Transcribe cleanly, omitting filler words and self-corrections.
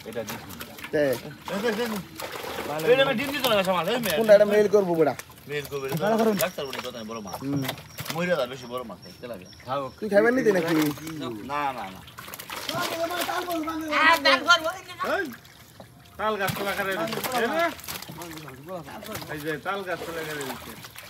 এটা দিছি তে এটা আমি ডিম দিতে না সামাল কোনটা এটা মেল করব বড়া মেল করবে ডাক্তার বলে কথা বড় মাছ মইরা দা বেশি বড় মাছ খাইতে লাগে খাও তুই খাইবেন নিতে নাকি না না না তাল গাছ লাগারে দিছে এই যে তাল গাছ লাগারে দিছে